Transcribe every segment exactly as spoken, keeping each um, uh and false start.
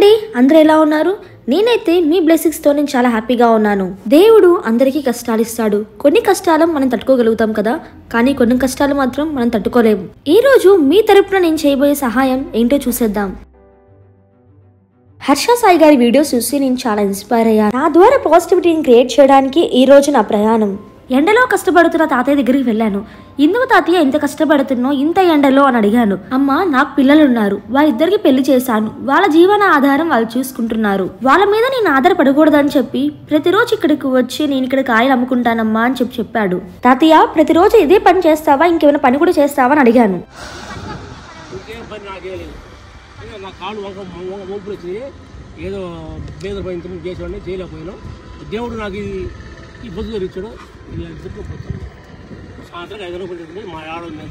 ఏంటండి అందరూ ఎలా ఉన్నారు? నేనైతే మీ బ్లెస్సింగ్స్ తో నేను చాలా హ్యాపీగా ఉన్నాను. దేవుడు అందరికీ కష్టాలు ఇస్తాడు. కొన్ని కష్టాలు మనం తట్టుకోగలుగుతాం కదా, కానీ కొన్ని కష్టాలు మాత్రం మనం తట్టుకోలేము. ఈ రోజు మీ తరపున నేను చేయబోయే సహాయం ఏంటో చూసేద్దాం. హర్ష సాయి గారి వీడియోస్ చూసి నేను చాలా ఇన్స్పైర్ అయ్యాను. నా ద్వారా పాజిటివిటీని క్రియేట్ చేయడానికి ఈ రోజు నా ప్రయాణం. ఎండలో కష్టపడుతున్న తాతయ్య దగ్గరికి వెళ్ళాను. ఎందుకు తాతయ్య ఇంత కష్టపడుతున్నావు ఇంత ఎండలో అని అడిగాను. అమ్మ, నాకు పిల్లలున్నారు, వారిద్దరికి పెళ్లి చేశాను, వాళ్ళ జీవన ఆధారం వాళ్ళు చూసుకుంటున్నారు, వాళ్ళ మీద నేను ఆధారపడకూడదని చెప్పి ప్రతిరోజు ఇక్కడికి వచ్చి నేను ఇక్కడ కాయలు అమ్ముకుంటానమ్మా అని చెప్పి చెప్పాడు. తాతయ్య, ప్రతిరోజు ఇదే పని చేస్తావా, ఇంకేమైనా పని కూడా చేస్తావా అని అడిగాను. ఏదో బేదల పైన చేసేవాడిని చేయలేకపోయాను. దేవుడు నాకు ఈ బతుకు ఇచ్చాడు. సాయంత్రం ఐదు రూపాయలు మా ఆడవాళ్ళ మీద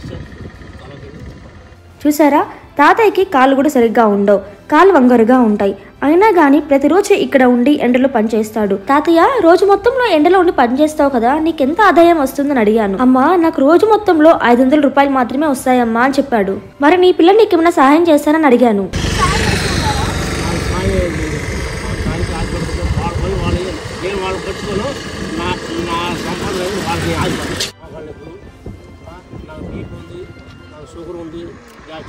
చూసారా, తాతయ్యకి కాళ్ళు కూడా సరిగ్గా ఉండవు, కాళ్ళు వంగరుగా ఉంటాయి. అయినా గానీ ప్రతిరోజు ఇక్కడ ఉండి ఎండలో పనిచేస్తాడు. తాతయ్య, రోజు మొత్తంలో ఎండలో ఉండి పనిచేస్తావు కదా, నీకెంత ఆదాయం వస్తుందని అడిగాను. అమ్మా, నాకు రోజు మొత్తంలో ఐదు వందల రూపాయలు మాత్రమే వస్తాయమ్మా అని చెప్పాడు. మరి నీ పిల్లలు నీకు ఏమైనా సహాయం చేస్తానని అడిగాను. నేను వాళ్ళు పట్టుకోను, నా నా సంపాదన వాళ్ళకి ఆగిపోయింది. నాకు బీపీ ఉంది, నాకు షుగర్ ఉంది, గ్యాస్.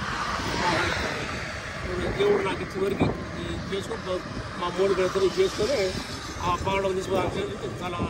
దేవుడు నాకు ఇచ్చిన వరకు చేసుకుని మా మూడు పెడతారు చేసుకొని ఆ పాడడం తీసుకోవాలి. చాలా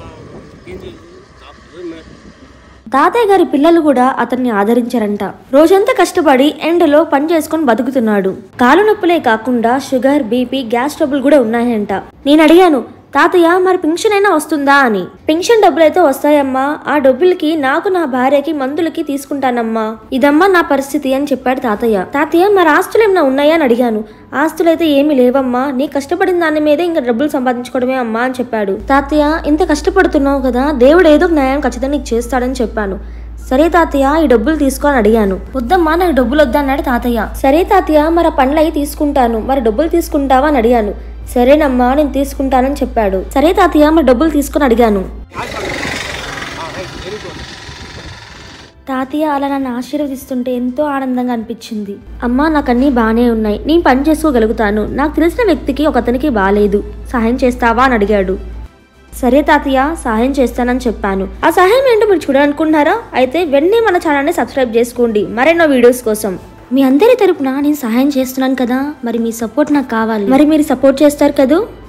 తాతయ్య గారి పిల్లలు కూడా అతన్ని ఆదరించారంట. రోజంతా కష్టపడి ఎండలో పని చేసుకుని బతుకుతున్నాడు. కాలు నొప్పులే కాకుండా షుగర్, బీపీ, గ్యాస్ ట్రబుల్ కూడా ఉన్నాయంట. నేను అడిగాను, తాతయ్య మరి పెన్షన్ అయినా వస్తుందా అని. పెన్షన్ డబ్బులు అయితే వస్తాయమ్మా, ఆ డబ్బులకి నాకు నా భార్యకి మందులకి తీసుకుంటానమ్మా, ఇదమ్మా నా పరిస్థితి అని చెప్పాడు తాతయ్య. తాతయ్య, మరి ఆస్తులు ఏమైనా ఉన్నాయా అని అడిగాను. ఆస్తులైతే ఏమీ లేవమ్మా, నీ కష్టపడిన దాని మీదే ఇంకా డబ్బులు సంపాదించుకోవడమే అమ్మా అని చెప్పాడు. తాతయ్య, ఇంత కష్టపడుతున్నావు కదా, దేవుడు ఏదో న్యాయం ఖచ్చితంగా నీకు చేస్తాడని చెప్పాను. సరే తాతయ్య, ఈ డబ్బులు తీసుకో అని అడిగాను. వద్దమ్మా, నాకు డబ్బులు వద్దన్నాడు తాతయ్య. సరే తాతయ్య, మరి ఆ పనులు అవి తీసుకుంటాను, మరి డబ్బులు తీసుకుంటావా అని అడిగాను. సరేనమ్మా, నేను తీసుకుంటానని చెప్పాడు. సరే తాతయ్య, మరి డబ్బులు తీసుకుని అడిగాను. తాతయ్య అలా నన్ను ఆశీర్వదిస్తుంటే ఎంతో ఆనందంగా అనిపించింది. అమ్మా, నాకు అన్నీ బాగానే ఉన్నాయి, నేను పని చేసుకోగలుగుతాను, నాకు తెలిసిన వ్యక్తికి ఒక అతనికి బాగాలేదు, సహాయం చేస్తావా అని అడిగాడు. సరే తాతయ్య, సహాయం చేస్తానని చెప్పాను. ఆ సహాయం ఏంటో మీరు చూడాలనుకుంటున్నారా? అయితే వెంటనే మన ఛానల్ని సబ్స్క్రైబ్ చేసుకోండి మరెన్నో వీడియోస్ కోసం. మీ అందరి తరపున నేను సహాయం చేస్తున్నాను కదా, మరి మీ సపోర్ట్ నాకు కావాలి. మరి మీరు సపోర్ట్ చేస్తారు కదా.